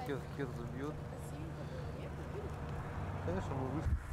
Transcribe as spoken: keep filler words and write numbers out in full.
хер, хер забьет. Красивенько было. Нет, не будет. Конечно, мы вышли.